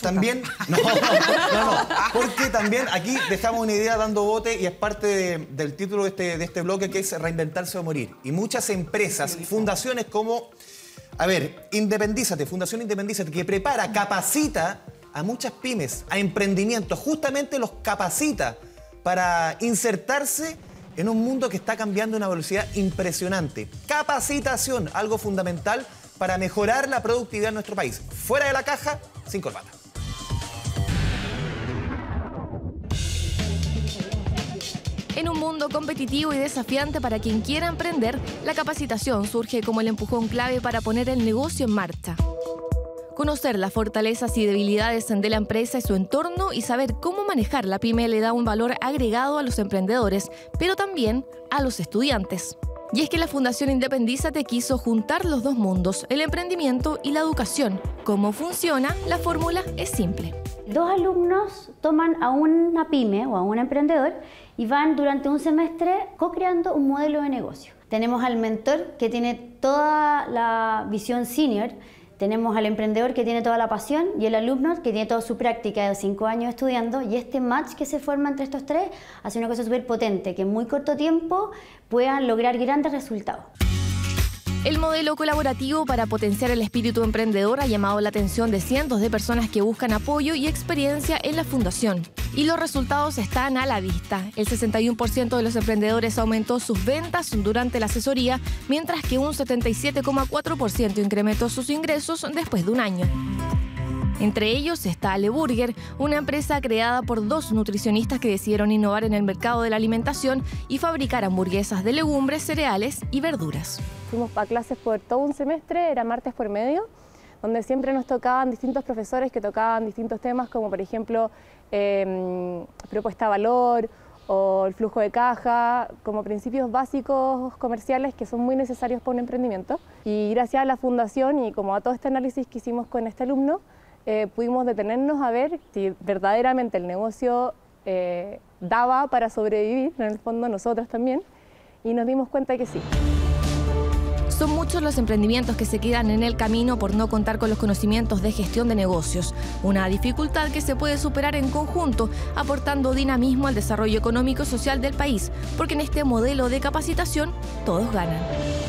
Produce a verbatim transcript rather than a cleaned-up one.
también, no, no, no, porque también aquí dejamos una idea dando bote y es parte de, del título de este, de este bloque, que es Reinventarse o Morir. Y muchas empresas, fundaciones como, a ver, Independízate, Fundación Independízate, que prepara, capacita a muchas pymes, a emprendimientos, justamente los capacita para insertarse en un mundo que está cambiando a una velocidad impresionante. Capacitación, algo fundamental para mejorar la productividad en nuestro país. Fuera de la caja, sin corbata. En un mundo competitivo y desafiante para quien quiera emprender, la capacitación surge como el empujón clave para poner el negocio en marcha. Conocer las fortalezas y debilidades de la empresa y su entorno y saber cómo manejar la pyme le da un valor agregado a los emprendedores, pero también a los estudiantes. Y es que la Fundación Independízate quiso juntar los dos mundos, el emprendimiento y la educación. ¿Cómo funciona? La fórmula es simple. Dos alumnos toman a una pyme o a un emprendedor y van durante un semestre co-creando un modelo de negocio. Tenemos al mentor que tiene toda la visión senior, tenemos al emprendedor que tiene toda la pasión y el alumno que tiene toda su práctica de cinco años estudiando, y este match que se forma entre estos tres hace una cosa súper potente, que en muy corto tiempo puedan lograr grandes resultados. El modelo colaborativo para potenciar el espíritu emprendedor ha llamado la atención de cientos de personas que buscan apoyo y experiencia en la fundación. Y los resultados están a la vista. El sesenta y uno por ciento de los emprendedores aumentó sus ventas durante la asesoría, mientras que un setenta y siete coma cuatro por ciento incrementó sus ingresos después de un año. Entre ellos está Aleburger, una empresa creada por dos nutricionistas que decidieron innovar en el mercado de la alimentación y fabricar hamburguesas de legumbres, cereales y verduras. Fuimos a clases por todo un semestre, era martes por medio, donde siempre nos tocaban distintos profesores que tocaban distintos temas, como por ejemplo eh, propuesta de valor o el flujo de caja, como principios básicos comerciales que son muy necesarios para un emprendimiento. Y gracias a la fundación y como a todo este análisis que hicimos con este alumno, Eh, pudimos detenernos a ver si verdaderamente el negocio eh, daba para sobrevivir, en el fondo nosotros también, y nos dimos cuenta que sí. Son muchos los emprendimientos que se quedan en el camino por no contar con los conocimientos de gestión de negocios, una dificultad que se puede superar en conjunto, aportando dinamismo al desarrollo económico y social del país, porque en este modelo de capacitación todos ganan.